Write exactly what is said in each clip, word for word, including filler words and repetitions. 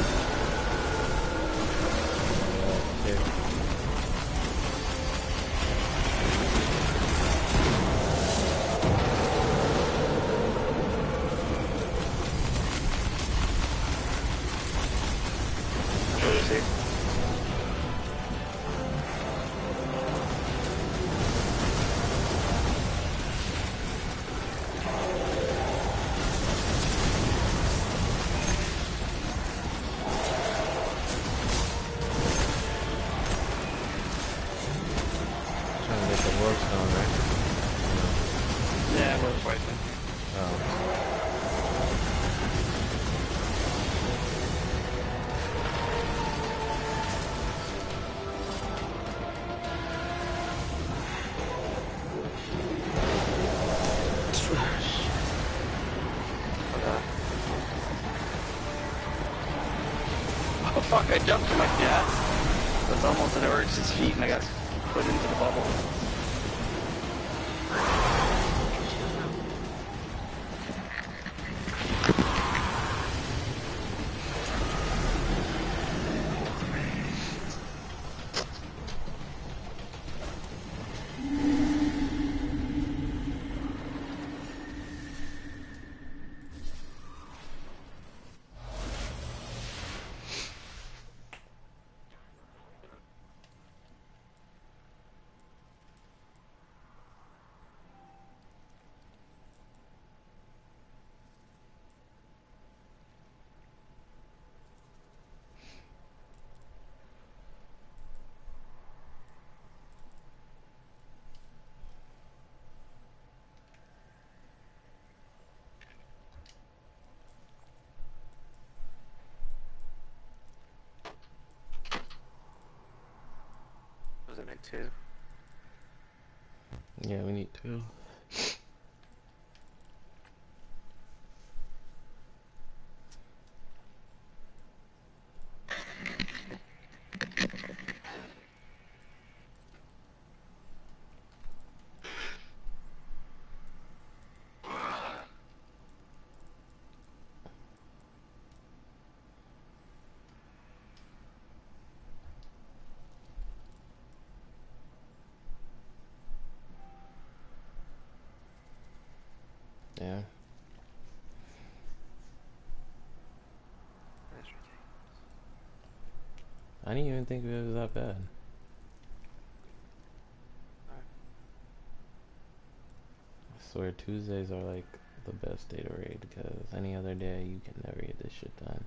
Fuck, I jumped to my cat. That's almost an Oryx's feet and I got put into the bubble. Was it make two? Yeah, we need two. Yeah. I didn't even think it was that bad. I swear Tuesdays are like the best day to raid because any other day you can never get this shit done.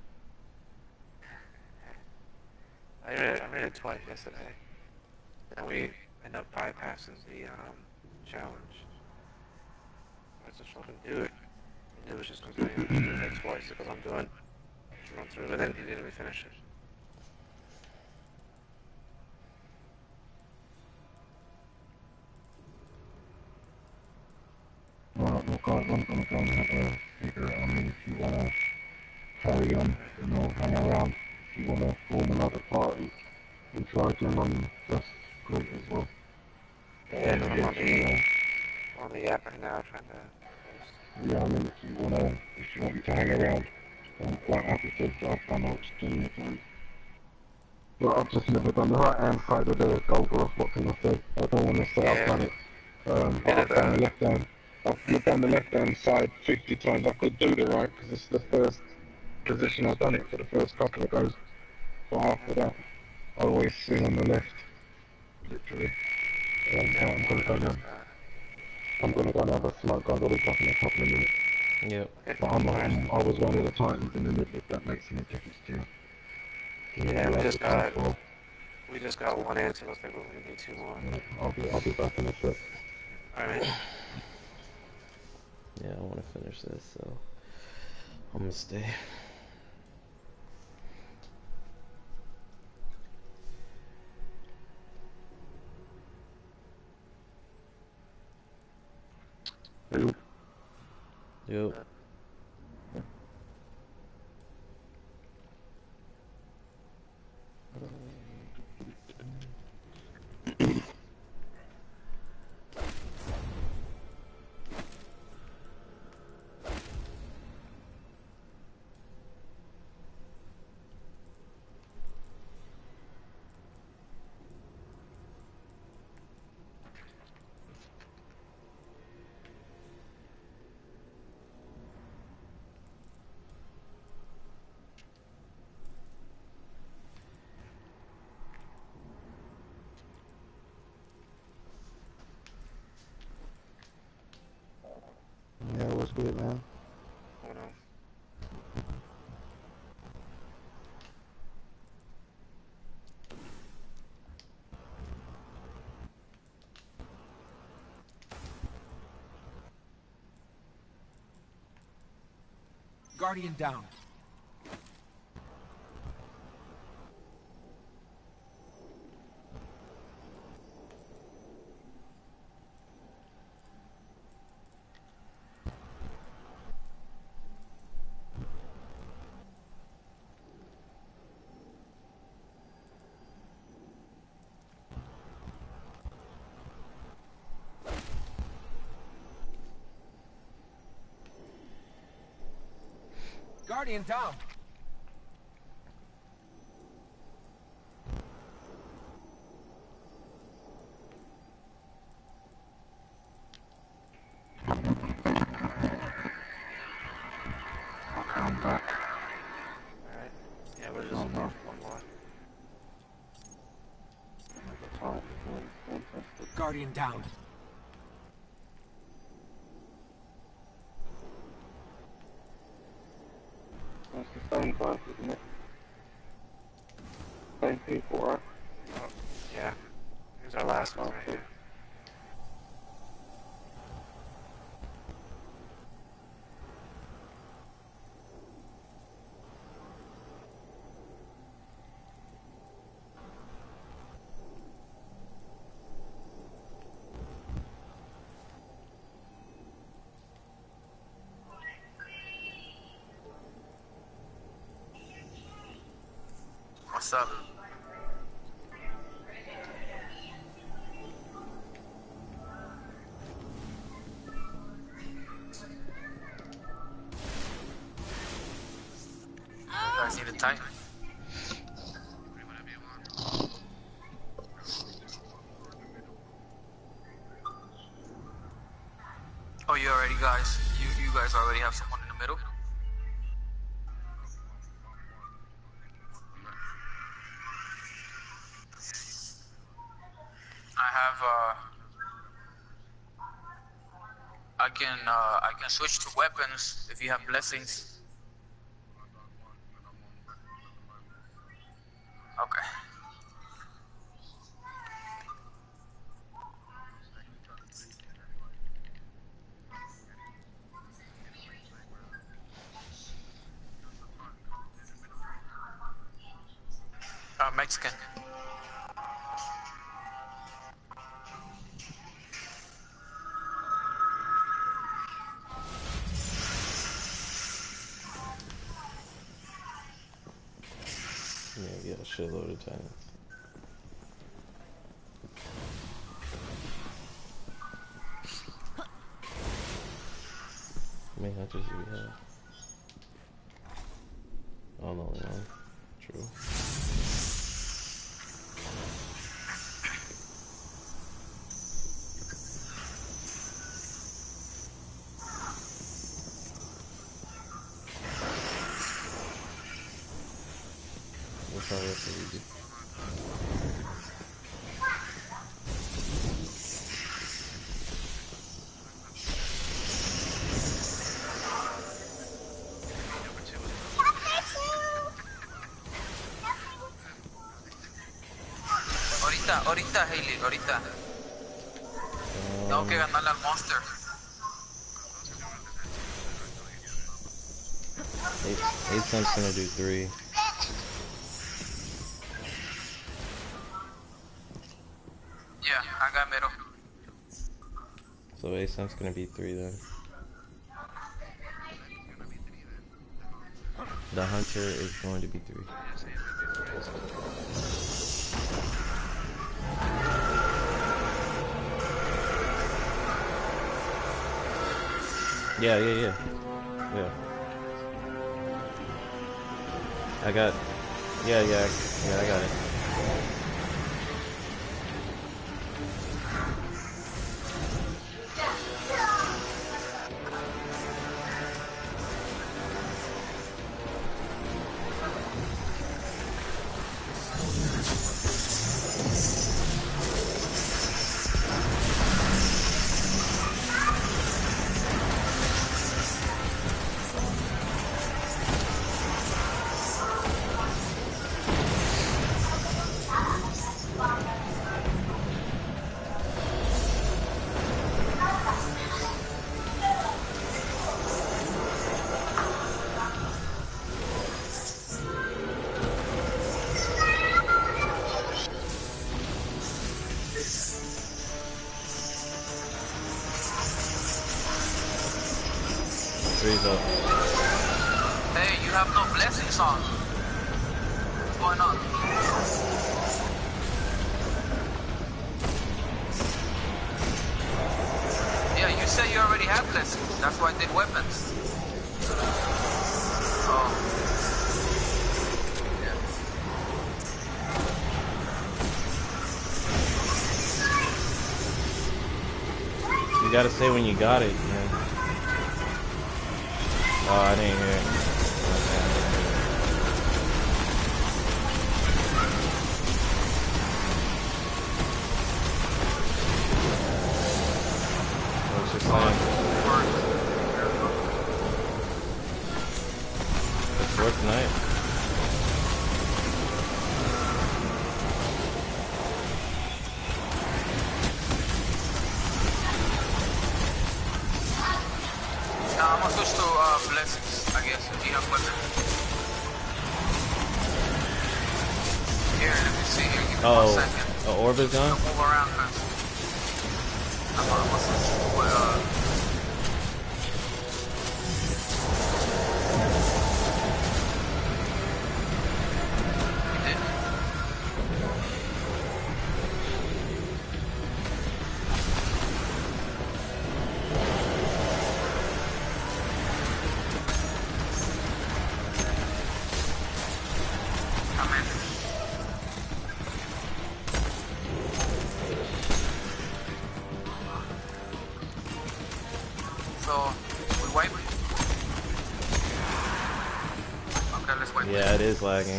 I read it, I read it twice yesterday. And we end up bypassing the um, challenge. Let's just fucking do it. And it was just because I did it like twice because I'm doing run through, but then he didn't even finish it. Well, look, guys, I'm gonna go and have a figure it. I mean, if you wanna carry on, you know, hang around, if you wanna form another party and try again, um, that's great as well. Yeah, I'm on the, on the app right now trying to... Yeah, I mean, if you wanna, if you want me to hang around, I'm quite happy to. I've done Ops plenty of times. But I've just never done the right hand side of the Golgoroth, what can I say? I don't want to say I've done it, um, but I've done the left hand. I've done the left hand side fifty times. I could do the right because it's the first position I've done it for the first couple of goes. But after that, I always swing on the left, literally. Um, so I'm gonna go now. I'm gonna go and have a smoke. I'll be back in a couple of minutes. Yep. But I'm, I'm, I was one of the Titans in the middle, if that makes any difference to you. Yeah, we just got we just got one answer. Looks like we need two more. Yeah, I'll be I'll be back in a sec. All right. Yeah, I want to finish this, so I'm gonna stay. Yep. Yep. Guardian down. Guardian down. I'm back. Alright. Yeah, we're just Oh, no. one more. Guardian down. That's the same guys, isn't it? Same people, right? Oh, yeah. Here's our last one right here. What's up? You guys need a tight? Oh, you already guys, you, you guys already have someone in the middle? I have, uh, I can, uh, I can switch to weapons if you have blessings. Okay. Uh, Mexican. Yeah, get a shitload of titans. I mean, not just we have. Oh, no, no. True. What's all that for you? Ahorita, ahorita, Hailey, ahorita. Tengo que ganarle al monster. Eight, eight cents gonna do three. Yeah, I got middle. So eight cents gonna be three then. The hunter is going to be three. Yeah, yeah, yeah. Yeah. I got, yeah, yeah, yeah, I got it. three's up. Hey, you have no blessings on. What's going on? Yeah, you said you already have blessings. That's why I did weapons. Oh. You gotta say when you got it, man. Oh, I didn't hear it. What's your sign? It's work tonight. Nah, I'm gonna switch to uh, blessings, I guess, if you have weapons. Here, let me see here. Give me Oh, one second. oh, orb is gone? Don't move around, cause I'm gonna, I'm gonna switch to what, uh... Yeah, it is lagging.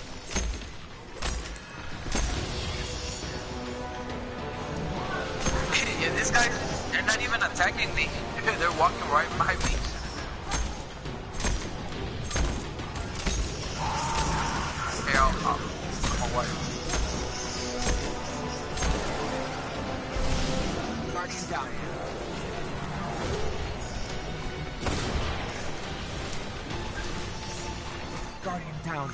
Yeah, these guys, they're not even attacking me. They're walking right by me. Okay, I'll, I'll, I'm gonna wipe. Guardian down. Guardian down.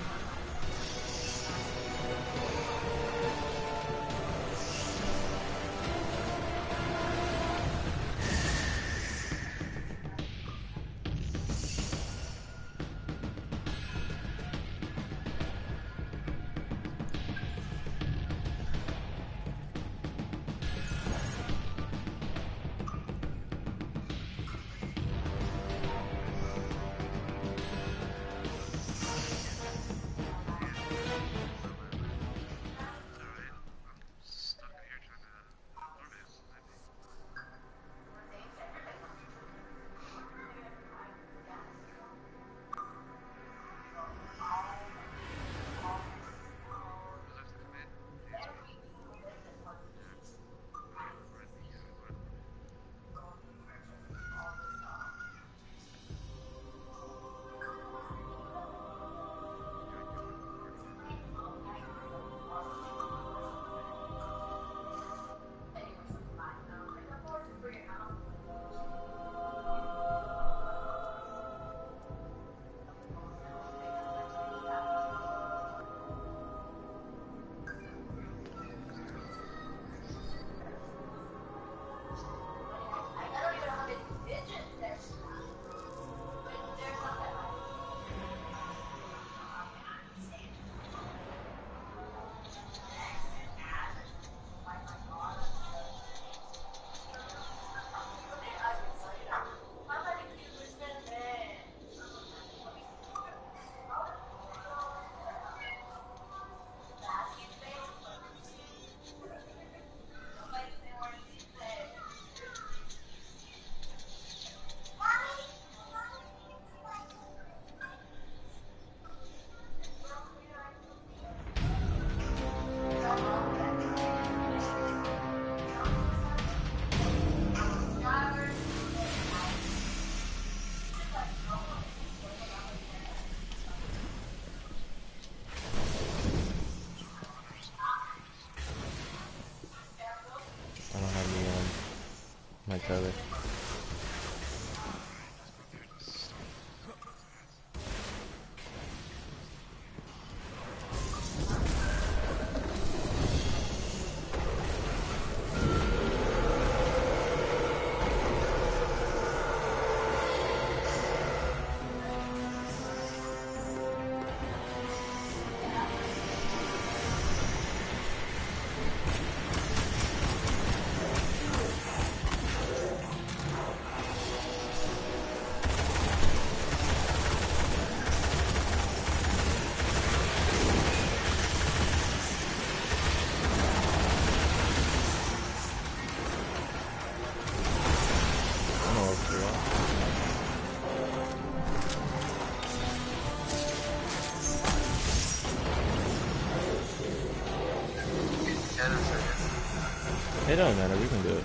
My tether. It doesn't matter, we can do it.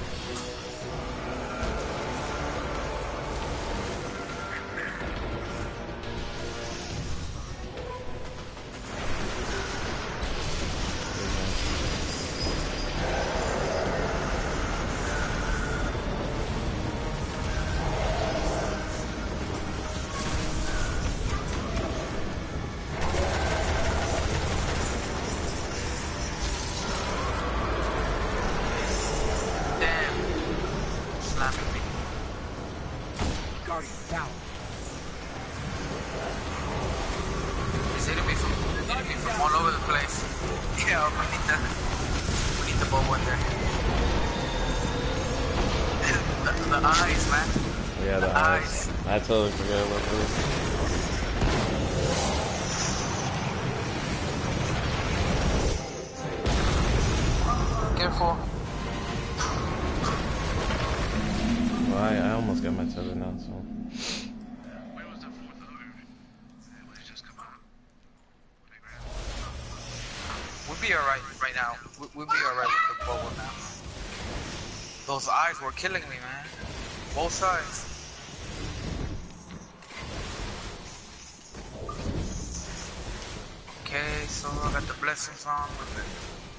I totally forgot about this. Careful. Well, I, I almost got my tether now, so. We'll be alright right now. We'll be alright with the bubble now. Those eyes were killing me, man. Both sides. Okay, so I got the blessings on with it.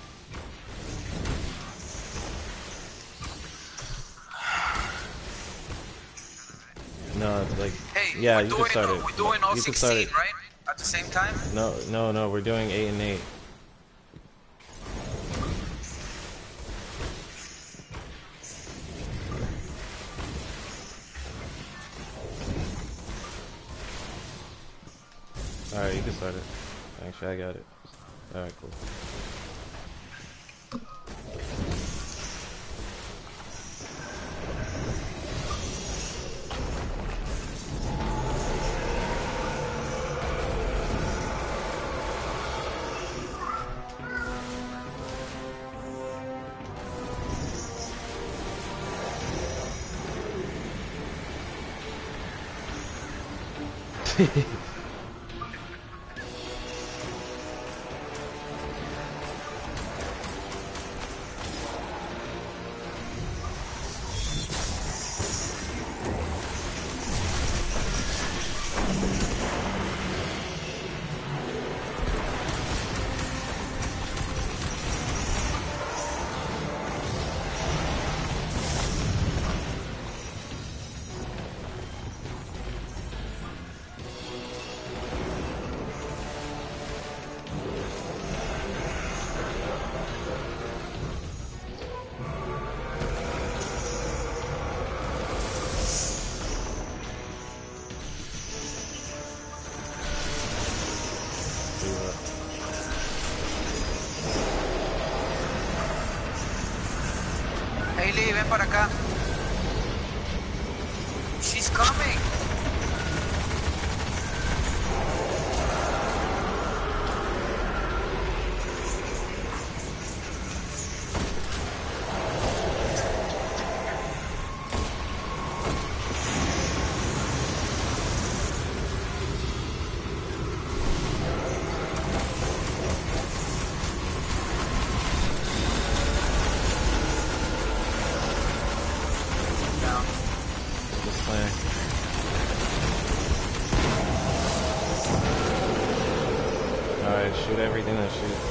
No, it's like, hey, yeah, we're you doing, can start uh, it. We're doing all you sixteen, can start it. right? At the same time? No, no, no, we're doing eight and eight. Alright, you can start it. Actually, I got it. Alright, cool. Hailey, ven para acá. She's coming. Alright, shoot everything that shoots.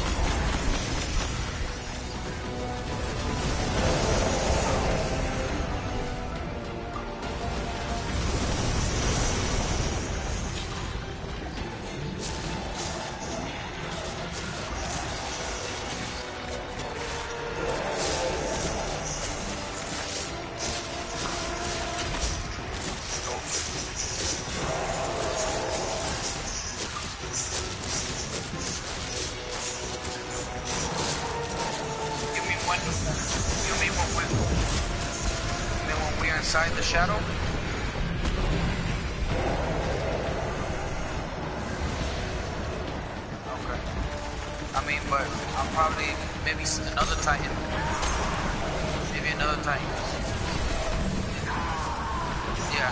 Inside the shadow? Okay. I mean, but I'll probably, maybe another Titan. Maybe another Titan. Yeah.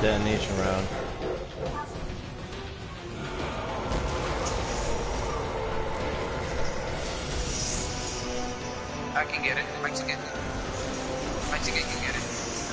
detonation round. I can get it. Mexican. Mexican can get it.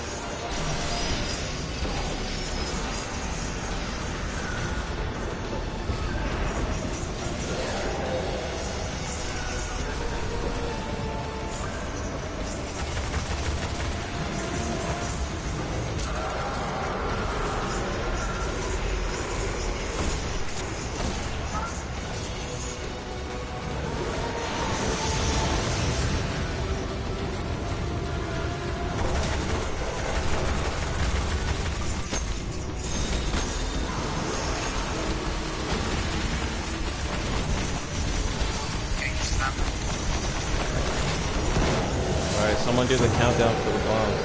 Someone do the countdown for the bombs.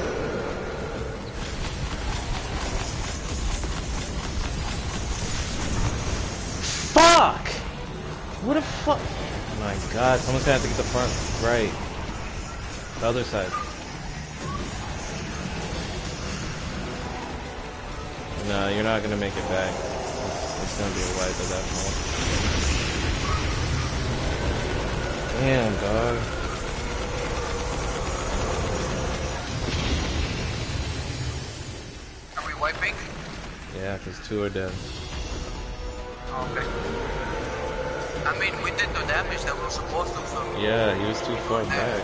Fuck! What a fuck! Oh my god, someone's gonna have to get the front right. The other side. No, you're not gonna make it back. It's, it's gonna be a wipe at that point. Damn, dog. Wiping? Yeah, because two are dead. Okay. I mean, we did the damage that we were supposed to, so... Yeah, he was too far back.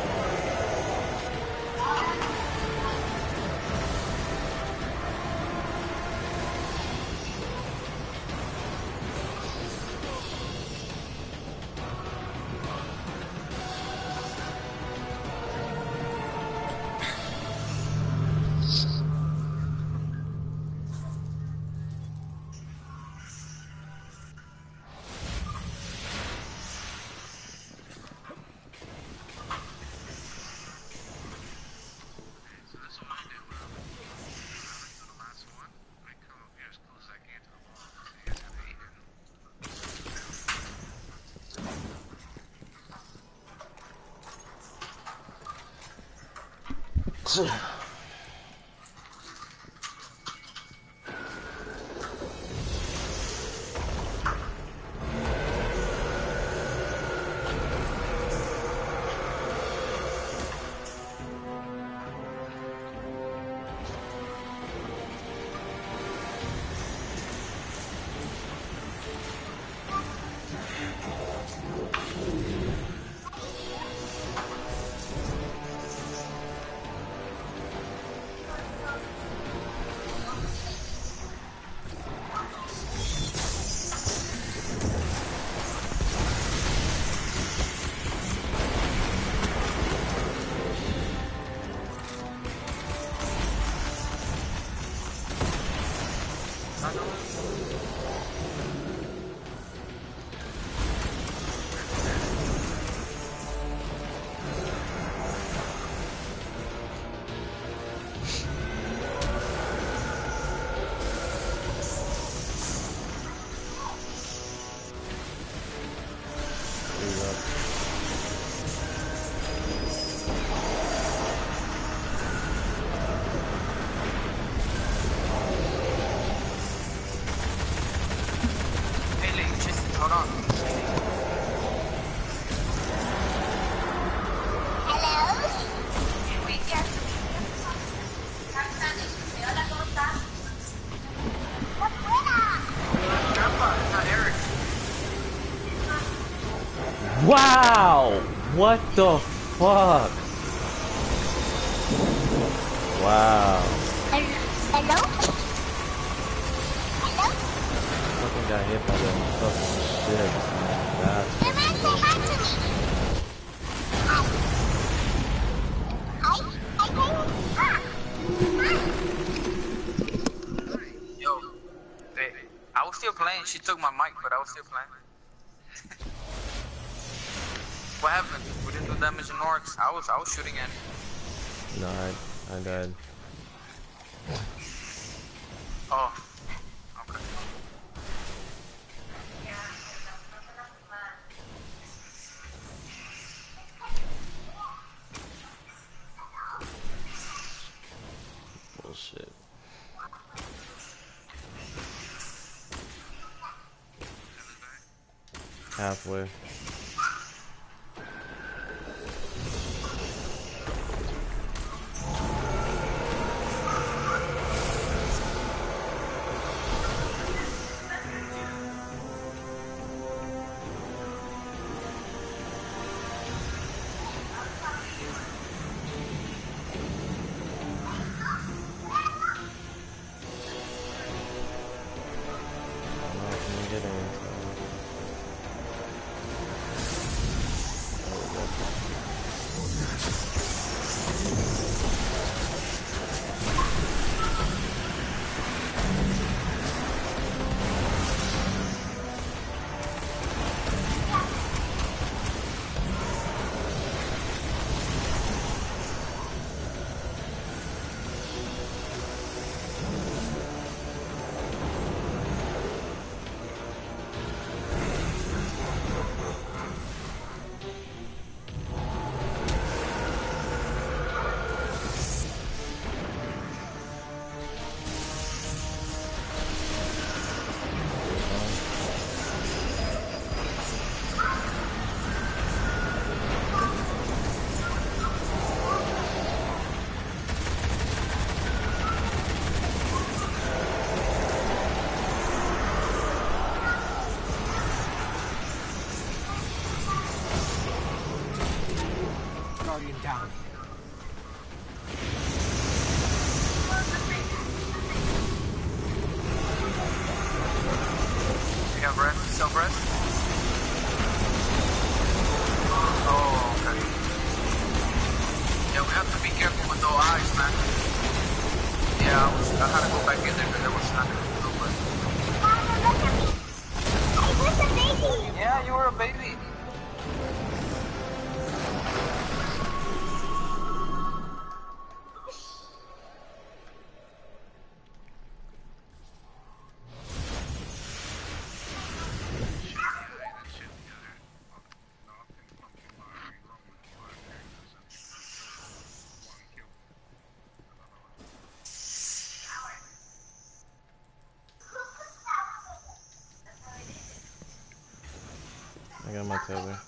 Wow! What the fuck? Wow. Hello? Hello? Fucking got hit by that fucking shit. That's Yo, hey, I was still playing. She took my mic, but I was still playing. What happened? We didn't do damage in orcs. I was I was shooting at it. No, I, I died. Oh. Okay. Bullshit. Halfway. Down. You have rest? Self rest? Oh, okay. Yeah, we have to be careful with those eyes, man. Yeah, I was. I had to go back in there because there was nothing to do with. I was a baby. Yeah, you were a baby. I got my tether.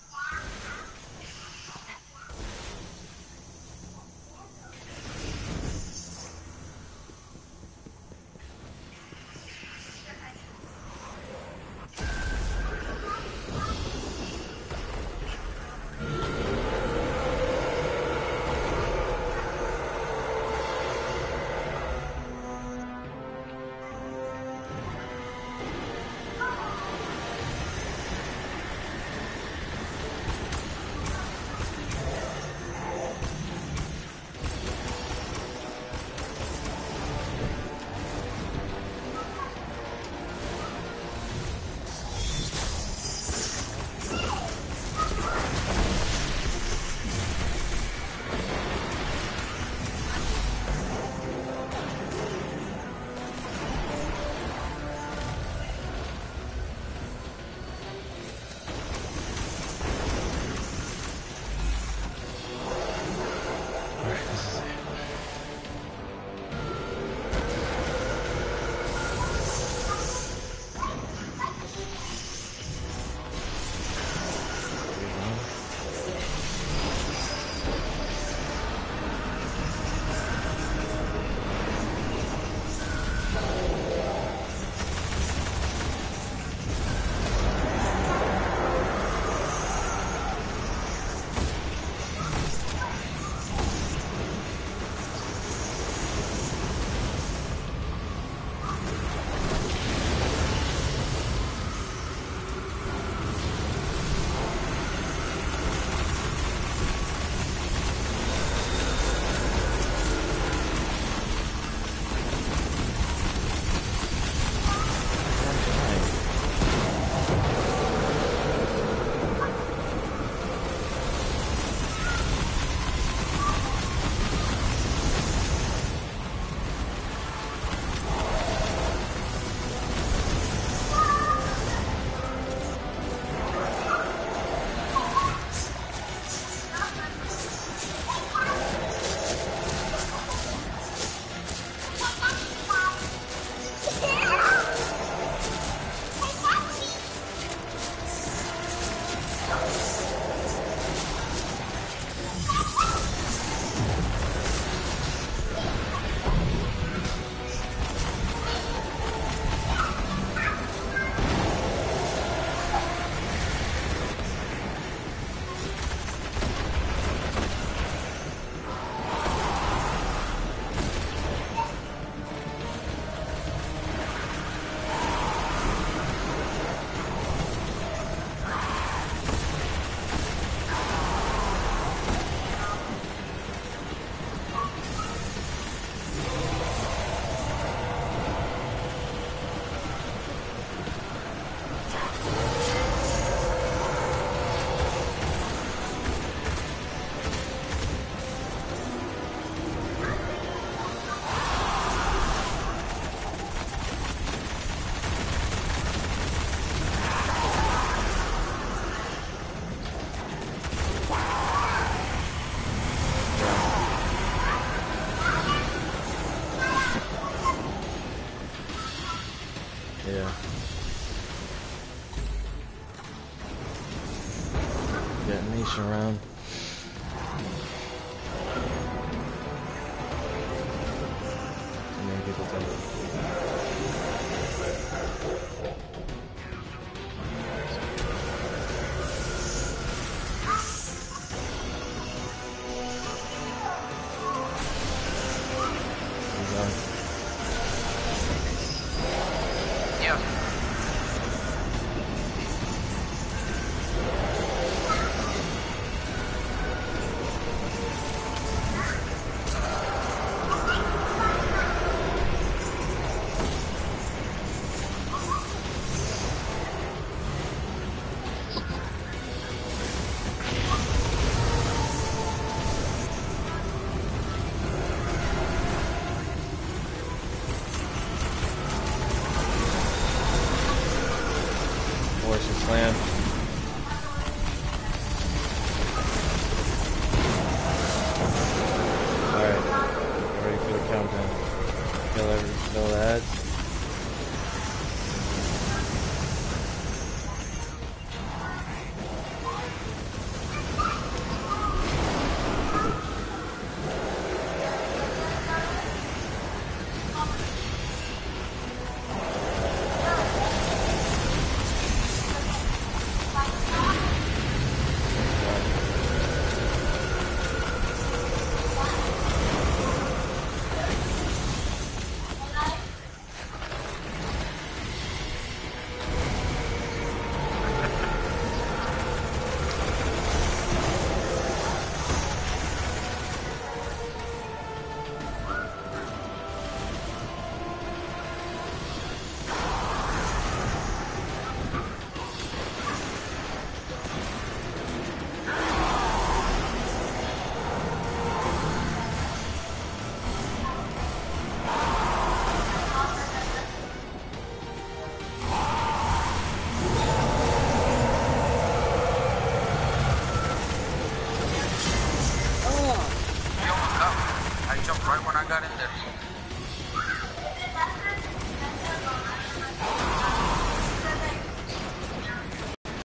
rushing around. Too many people to Yeah. Force and slam. Alright, get ready for the countdown. Kill every kill ads.